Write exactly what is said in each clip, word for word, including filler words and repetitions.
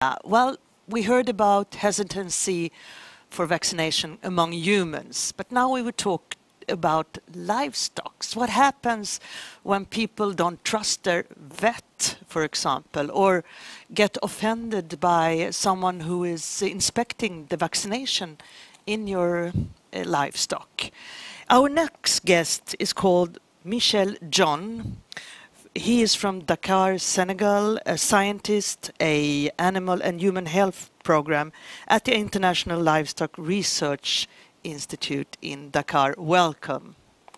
Uh, well, we heard about hesitancy for vaccination among humans, but now we would talk about livestock. What happens when people don't trust their vet, for example, or get offended by someone who is inspecting the vaccination in your uh, livestock? Our next guest is called Michel John. He is from Dakar, Senegal, a scientist, a animal and human health program at the International Livestock Research Institute in Dakar. Welcome.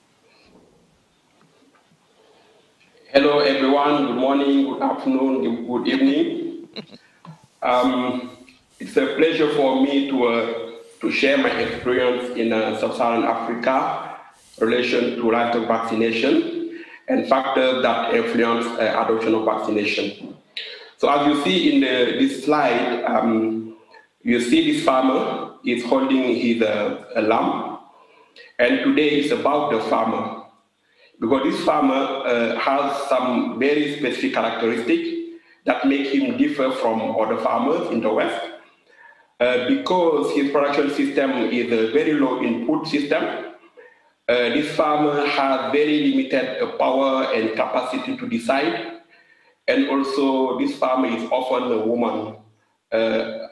Hello, everyone. Good morning, good afternoon, good evening. um, it's a pleasure for me to uh, to share my experience in uh, Sub-Saharan Africa in relation to livestock vaccination and factors that influence uh, adoption of vaccination. So as you see in the, this slide, um, you see this farmer is holding his uh, a lamb, and today it's about the farmer, because this farmer uh, has some very specific characteristics that make him differ from other farmers in the West, uh, because his production system is a very low input system. Uh, this farmer has very limited uh, power and capacity to decide, and also this farmer is often a woman uh, uh,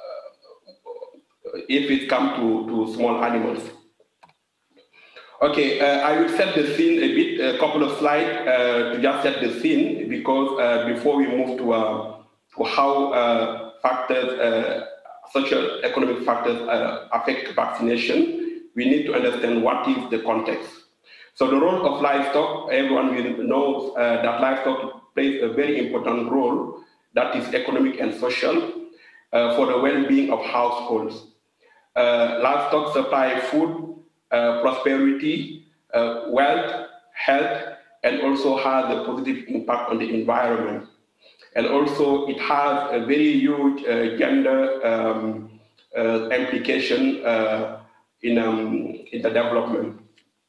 if it comes to, to small animals. Okay, uh, I will set the scene a bit, a couple of slides uh, to just set the scene, because uh, before we move to, uh, to how uh, factors, uh, social economic factors uh, affect vaccination, we need to understand what is the context. So the role of livestock, everyone knows uh, that livestock plays a very important role, that is economic and social, uh, for the well-being of households. Uh, livestock supply food, uh, prosperity, uh, wealth, health, and also has a positive impact on the environment. And also it has a very huge uh, gender um, uh, implication uh, In, um, in the development.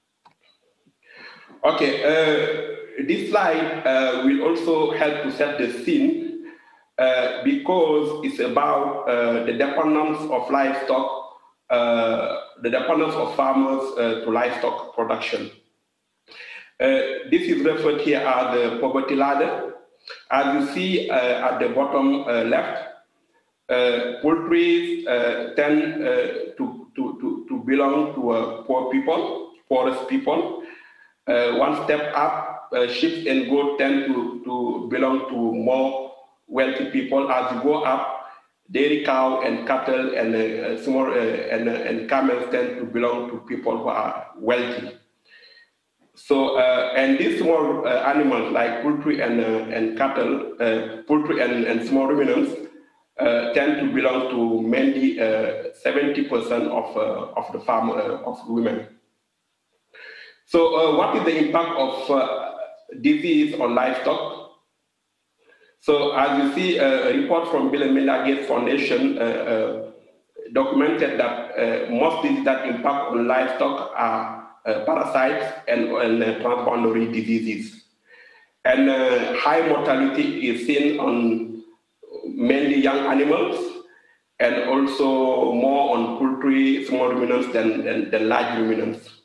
Okay, uh, this slide uh, will also help to set the scene uh, because it's about uh, the dependence of livestock, uh, the dependence of farmers uh, to livestock production. Uh, this is referred here as the poverty ladder. As you see uh, at the bottom uh, left, uh, poultry uh, tend uh, to To, to, to belong to uh, poor people, poorest people. Uh, one step up, uh, sheep and goat tend to, to belong to more wealthy people. As you go up, dairy cow and cattle and uh, small uh, and, uh, and camels tend to belong to people who are wealthy. So, uh, and these small uh, animals like poultry and, uh, and cattle, uh, poultry and, and small ruminants, Uh, tend to belong to mainly uh, seventy percent of, uh, of the farm uh, of women. So uh, what is the impact of uh, disease on livestock? So as you see, uh, a report from Bill and Melinda Gates Foundation uh, uh, documented that uh, most diseases that impact on livestock are uh, parasites and, and uh, transboundary diseases. And uh, high mortality is seen on mainly young animals, and also more on poultry, small ruminants than, than, than large ruminants.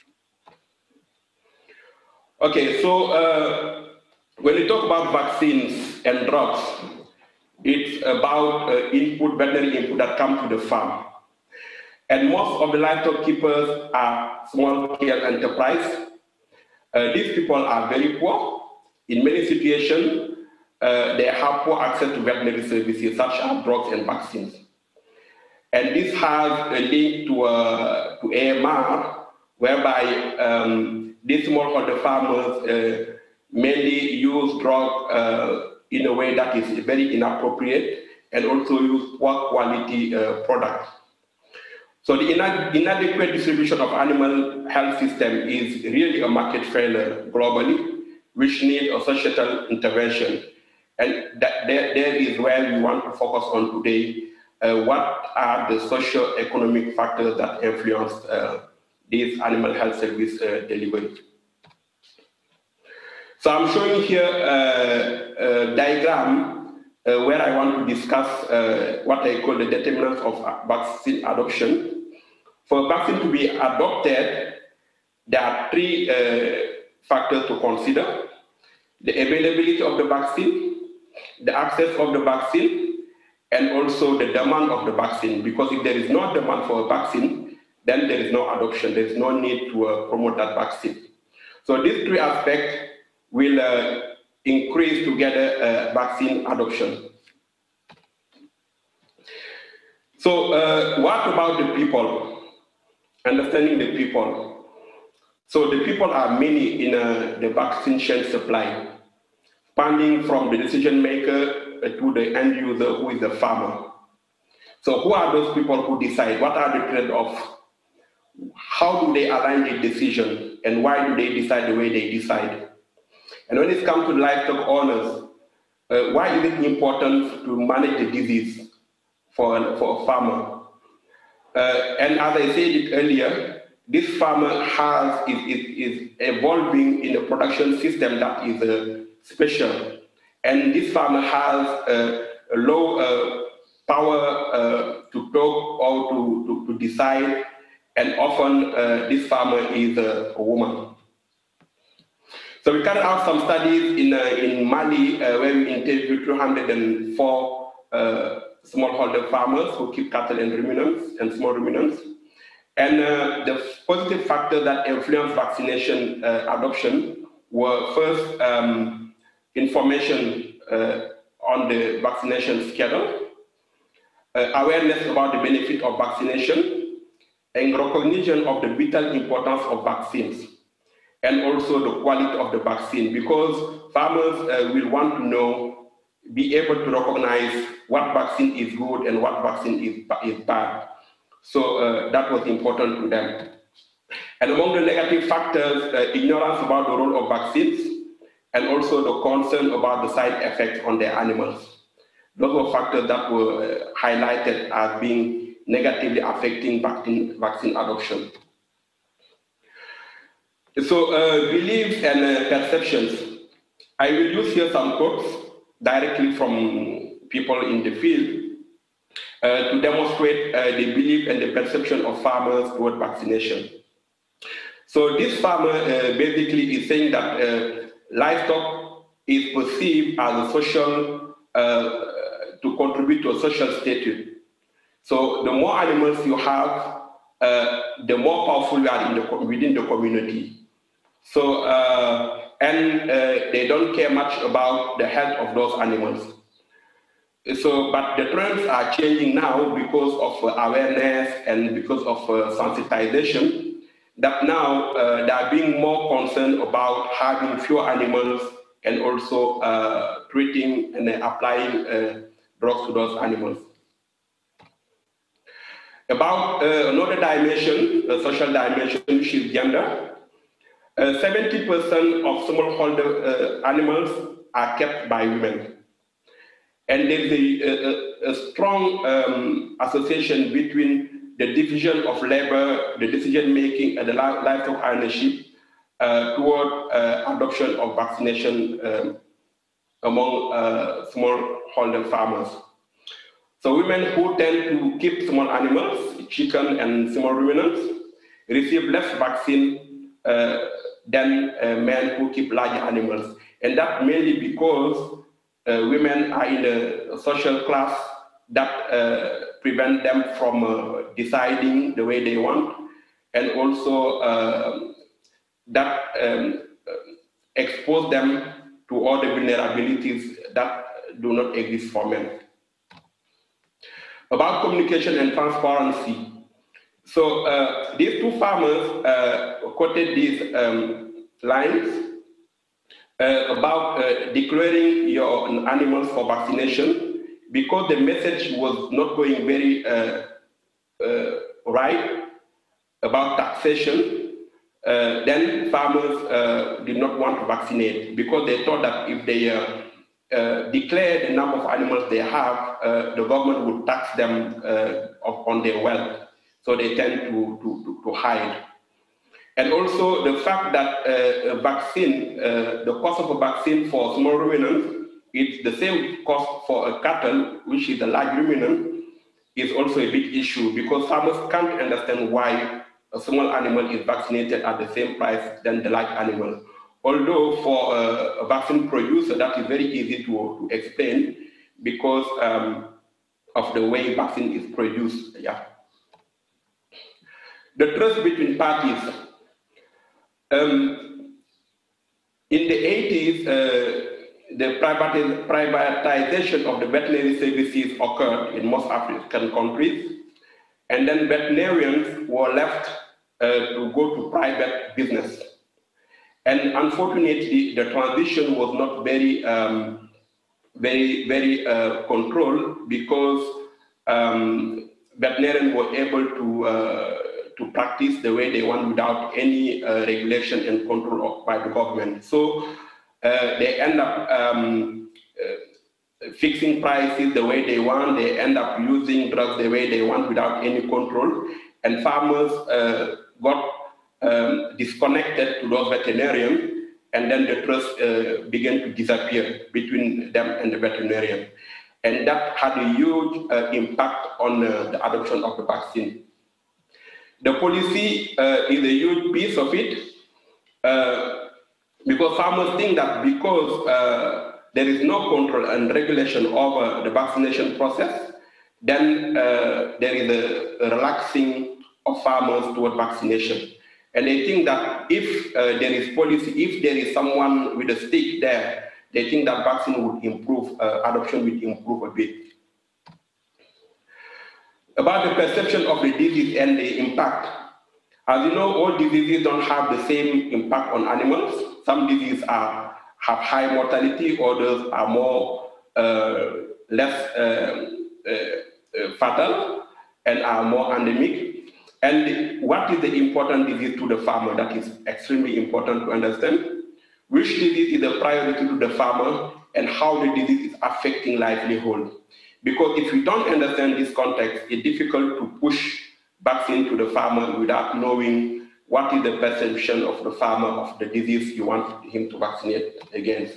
Okay, so uh, when we talk about vaccines and drugs, it's about uh, input, veterinary input that come to the farm. And most of the livestock keepers are small-scale enterprise. Uh, these people are very poor. In many situations, Uh, they have poor access to veterinary services such as drugs and vaccines. And this has a link to, uh, to A M R, whereby um, these smallholder farmers uh, mainly use drugs uh, in a way that is very inappropriate, and also use poor quality uh, products. So the inadequate distribution of animal health system is really a market failure globally, which needs a societal intervention. And that, there, there is where we want to focus on today. Uh, what are the socio-economic factors that influence uh, this animal health service uh, delivery? So I'm showing here a, a diagram uh, where I want to discuss uh, what I call the determinants of vaccine adoption. For a vaccine to be adopted, there are three uh, factors to consider: the availability of the vaccine, the access of the vaccine, and also the demand of the vaccine. Because if there is no demand for a vaccine, then there is no adoption. There is no need to uh, promote that vaccine. So these three aspects will uh, increase together uh, vaccine adoption. So uh, what about the people? Understanding the people. So the people are many in uh, the vaccine chain supply, spanning from the decision maker to the end user, who is the farmer. So who are those people who decide? What are the trade-offs? How do they align the decision? And why do they decide the way they decide? And when it comes to livestock owners, uh, why is it important to manage the disease for a, for a farmer? Uh, and as I said it earlier, this farmer has, is, is, is evolving in a production system that is uh, special. And this farmer has uh, a low uh, power uh, to talk or to, to, to decide, and often uh, this farmer is a, a woman. So we carried out some studies in, uh, in Mali uh, where we interviewed two hundred four uh, smallholder farmers who keep cattle and ruminants and small ruminants. And uh, the positive factors that influence vaccination uh, adoption were first um, information uh, on the vaccination schedule, uh, awareness about the benefit of vaccination, and recognition of the vital importance of vaccines, and also the quality of the vaccine, because farmers uh, will want to know, be able to recognize what vaccine is good and what vaccine is, is bad. So uh, that was important to them. And among the negative factors, uh, ignorance about the role of vaccines, and also the concern about the side effects on their animals. Those were factors that were uh, highlighted as being negatively affecting vaccine, vaccine adoption. So uh, beliefs and uh, perceptions. I will use here some quotes directly from people in the field uh, to demonstrate uh, the belief and the perception of farmers toward vaccination. So this farmer uh, basically is saying that uh, livestock is perceived as a social, uh, to contribute to a social status. So the more animals you have, uh, the more powerful you are in the, within the community. So, uh, and uh, they don't care much about the health of those animals. So, but the trends are changing now because of uh, awareness and because of uh, sensitization, that now uh, they are being more concerned about having fewer animals and also uh, treating and uh, applying uh, drugs to those animals. About uh, another dimension, a social dimension, which is gender. seventy percent of smallholder uh, animals are kept by women. And there's a, a, a strong um, association between the division of labor, the decision-making, and the livestock ownership uh, toward uh, adoption of vaccination um, among uh, smallholder farmers. So women who tend to keep small animals, chicken and small ruminants, receive less vaccine uh, than uh, men who keep large animals. And that mainly because uh, women are in a social class that uh, prevent them from uh, deciding the way they want, and also uh, that um, expose them to all the vulnerabilities that do not exist for men. About communication and transparency. So uh, these two farmers uh, quoted these um, lines uh, about uh, declaring your animals for vaccination, because the message was not going very uh, uh, right about taxation. Uh, then farmers uh, did not want to vaccinate because they thought that if they uh, uh, declare the number of animals they have, uh, the government would tax them uh, on their wealth. So they tend to, to, to hide. And also the fact that uh, a vaccine, uh, the cost of a vaccine for small ruminants it's the same cost for a cattle, which is a large ruminant, is also a big issue because farmers can't understand why a small animal is vaccinated at the same price than the large animal. Although for a, a vaccine producer, that is very easy to, to explain because um, of the way vaccine is produced. Yeah. The trust between parties. Um, in the eighties, uh, the privatization of the veterinary services occurred in most African countries, and then veterinarians were left uh, to go to private business. And unfortunately, the transition was not very, um, very, very uh, controlled because um, veterinarians were able to uh, to practice the way they want without any uh, regulation and control of, by the government. So uh, they end up um, uh, fixing prices the way they want. They end up using drugs the way they want without any control. And farmers uh, got um, disconnected to those veterinarians, and then the trust uh, began to disappear between them and the veterinarian. And that had a huge uh, impact on uh, the adoption of the vaccine. The policy uh, is a huge piece of it uh, because farmers think that because uh, there is no control and regulation over the vaccination process, then uh, there is a, a relaxing of farmers toward vaccination. And they think that if uh, there is policy, if there is someone with a stick there, they think that vaccine would improve, uh, adoption will improve a bit. About the perception of the disease and the impact. As you know, all diseases don't have the same impact on animals. Some diseases are, have high mortality, others are more, uh, less uh, uh, fatal and are more endemic. And what is the important disease to the farmer? That is extremely important to understand. Which disease is a priority to the farmer and how the disease is affecting livelihood. Because if you don't understand this context, it's difficult to push vaccine to the farmer without knowing what is the perception of the farmer of the disease you want him to vaccinate against.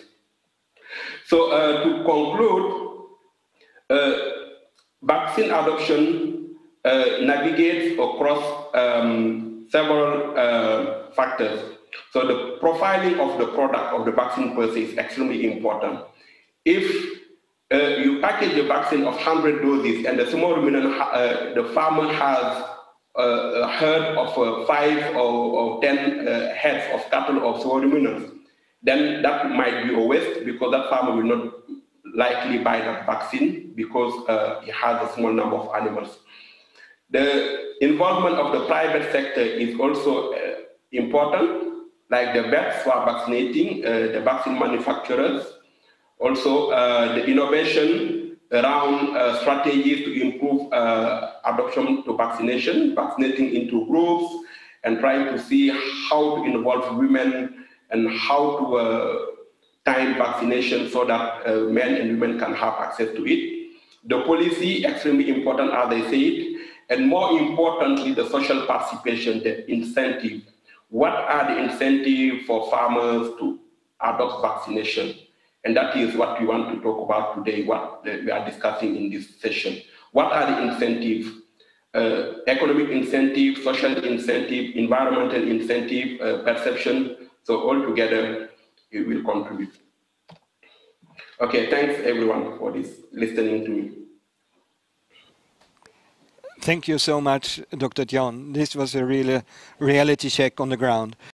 So uh, to conclude, uh, vaccine adoption uh, navigates across um, several uh, factors. So the profiling of the product of the vaccine per se is extremely important. If Uh, you package a vaccine of one hundred doses and the small ruminant, uh, the farmer has uh, a herd of uh, five or, or ten uh, heads of cattle or small ruminants, then that might be a waste because that farmer will not likely buy that vaccine because uh, he has a small number of animals. The involvement of the private sector is also uh, important, like the vets who are vaccinating, uh, the vaccine manufacturers. Also, uh, the innovation around uh, strategies to improve uh, adoption to vaccination, vaccinating into groups, and trying to see how to involve women and how to uh, time vaccination so that uh, men and women can have access to it. The policy, extremely important as I said, and more importantly, the social participation, the incentive. What are the incentives for farmers to adopt vaccination? And that is what we want to talk about today, what we are discussing in this session. What are the incentives? Uh, economic incentive, social incentive, environmental incentive, uh, perception. So all together, it will contribute. Okay, thanks everyone for this, listening to me. Thank you so much, Doctor Dione. This was a real reality check on the ground.